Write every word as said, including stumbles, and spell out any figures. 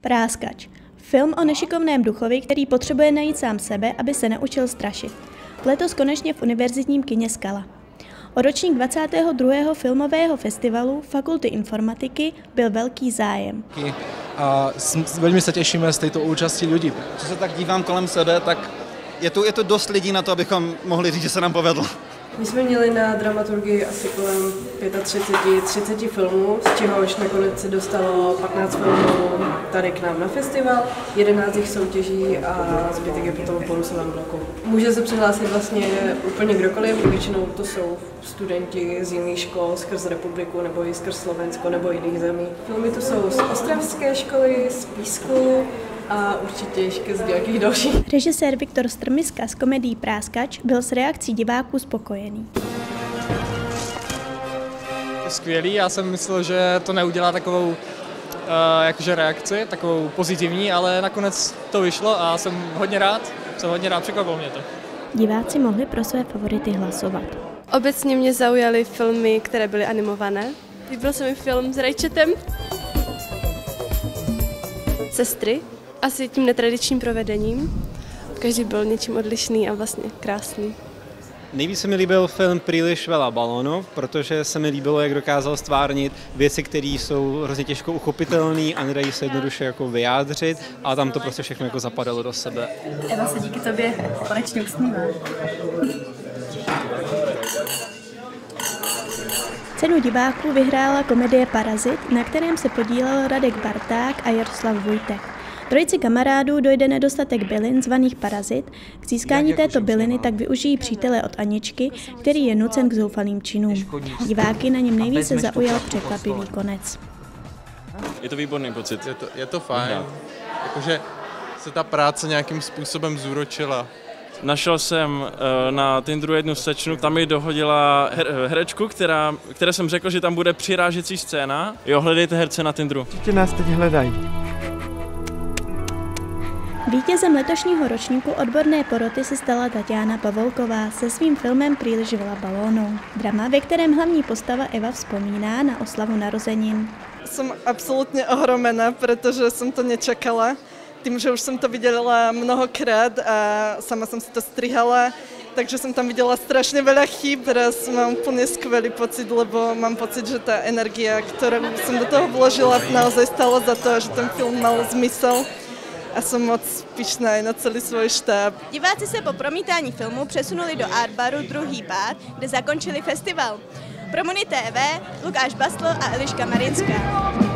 Práskač. Film o nešikovném duchovi, který potřebuje najít sám sebe, aby se naučil strašit. Letos konečně v univerzitním kině Skala. O ročník dvacátého druhého filmového festivalu Fakulty informatiky byl velký zájem. A velmi se těšíme z této účasti lidí. Co se tak dívám kolem sebe, tak je tu, je tu dost lidí na to, abychom mohli říct, že se nám povedlo. My jsme měli na dramaturgii asi kolem třicet pět třicet filmů, z čehož nakonec se dostalo patnáct filmů tady k nám na festival, jedenáct jich soutěží a zbytek je potom v bonusovém bloku. Může se přihlásit vlastně úplně kdokoliv, většinou to jsou studenti z jiných škol skrz republiku nebo i skrz Slovensko nebo jiných zemí. Filmy tu jsou z ostravské školy, z Písku a určitě ještě z nějakých dalších. Režisér Viktor Strmiska z komedii Práskač byl s reakcí diváků spokojený. Skvělý, já jsem myslel, že to neudělá takovou uh, jakože reakci, takovou pozitivní, ale nakonec to vyšlo a jsem hodně rád, jsem hodně rád, překvapilo mě to. Diváci mohli pro své favority hlasovat. Obecně mě zaujaly filmy, které byly animované. Líbil se mi film s Rajčetem. Sestry, asi tím netradičním provedením. Každý byl něčím odlišný a vlastně krásný. Nejvíc se mi líbil film Příliš veľa balónů, protože se mi líbilo, jak dokázal stvárnit věci, které jsou hrozně těžko uchopitelné a nedají se jednoduše jako vyjádřit, a tam to prostě všechno jako zapadalo do sebe. Eva se díky tobě konečně usmívá. Cenu diváků vyhrála komedie Parazit, na kterém se podílel Radek Barták a Jaroslav Vojtek. Trojici kamarádů dojde nedostatek bylin zvaných parazit. K získání této byliny tak využijí přítele od Aničky, který je nucen k zoufalým činům. Diváky na něm nejvíce zaujal překvapivý konec. Je to výborný pocit. Je to, je to fajn. Jakože se ta práce nějakým způsobem zúročila. Našel jsem na Tinderu jednu slečnu, tam mi dohodila her, herečku, která, které jsem řekl, že tam bude přirážecí scéna. Jo, hledejte herce na Tinderu. Určitě nás teď hledají. Vítězem letošního ročníku odborné poroty se stala Tatiana Pavolková se svým filmem Příliš veľa balónů. Drama, ve kterém hlavní postava Eva vzpomíná na oslavu narozenin. Jsem absolutně ohromená, protože jsem to nečekala. Tím, že už jsem to viděla mnohokrát a sama jsem si to strihala, takže jsem tam viděla strašně veľa chyb. Teraz mám úplně skvělý pocit, lebo mám pocit, že ta energie, kterou jsem do toho vložila, naozaj stala za to, že ten film mal zmysel. A jsem moc pyšná i na celý svůj štáb. Diváci se po promítání filmu přesunuli do Art Baru druhý pád, kde zakončili festival. Pro Muni T V Lukáš Bastl a Eliška Marinská.